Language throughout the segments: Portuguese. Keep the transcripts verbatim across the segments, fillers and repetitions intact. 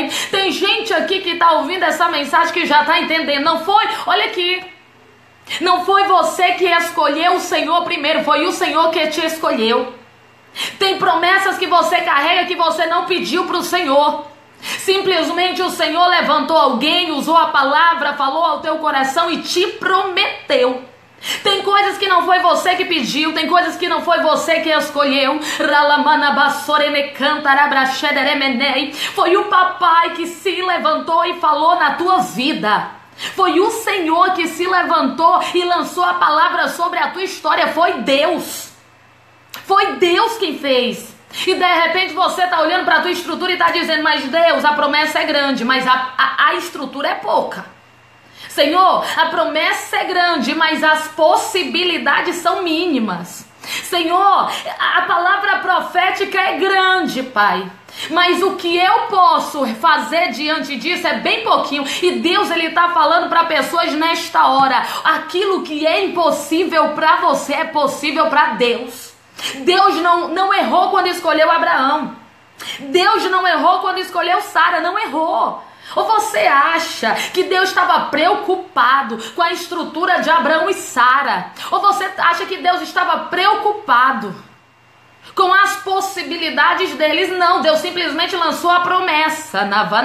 Tem gente aqui que está ouvindo essa mensagem que já está entendendo. Não foi? Olha aqui. Não foi você que escolheu o Senhor primeiro, foi o Senhor que te escolheu. Tem promessas que você carrega que você não pediu para o Senhor. Simplesmente o Senhor levantou alguém, usou a palavra, falou ao teu coração e te prometeu. Tem coisas que não foi você que pediu, tem coisas que não foi você que escolheu. Foi o papai que se levantou e falou na tua vida. Foi o Senhor que se levantou e lançou a palavra sobre a tua história. Foi Deus. Foi Deus quem fez. E de repente você está olhando para a tua estrutura e está dizendo: mas Deus, a promessa é grande, mas a, a, a estrutura é pouca. Senhor, a promessa é grande, mas as possibilidades são mínimas. Senhor, a palavra profética é grande, Pai, mas o que eu posso fazer diante disso é bem pouquinho. E Deus, Ele está falando para pessoas nesta hora: aquilo que é impossível para você é possível para Deus. Deus não, não errou quando escolheu Abraão. Deus não errou quando escolheu Sara, não errou. Ou você acha que Deus estava preocupado com a estrutura de Abraão e Sara? Ou você acha que Deus estava preocupado com as possibilidades deles? Não, Deus simplesmente lançou a promessa.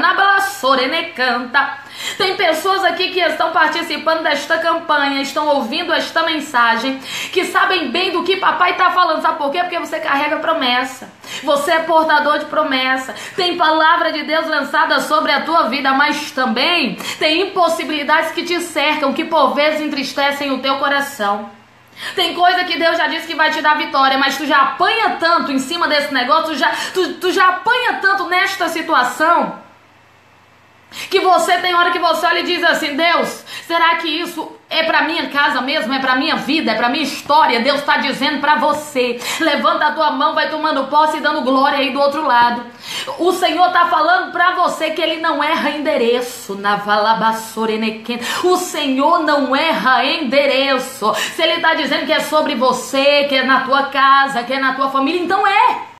canta. Tem pessoas aqui que estão participando desta campanha, estão ouvindo esta mensagem, que sabem bem do que papai está falando. Sabe por quê? Porque você carrega promessa. Você é portador de promessa. Tem palavra de Deus lançada sobre a tua vida, mas também tem impossibilidades que te cercam, que por vezes entristecem o teu coração. Tem coisa que Deus já disse que vai te dar vitória, mas tu já apanha tanto em cima desse negócio, tu já, tu, tu já apanha tanto nesta situação, que você tem hora que você olha e diz assim: Deus, será que isso é para minha casa mesmo? É para minha vida? É para minha história? Deus está dizendo para você: levanta a tua mão, vai tomando posse e dando glória aí do outro lado. O Senhor está falando para você que Ele não erra endereço. O Senhor não erra endereço. Se Ele está dizendo que é sobre você, que é na tua casa, que é na tua família, então é.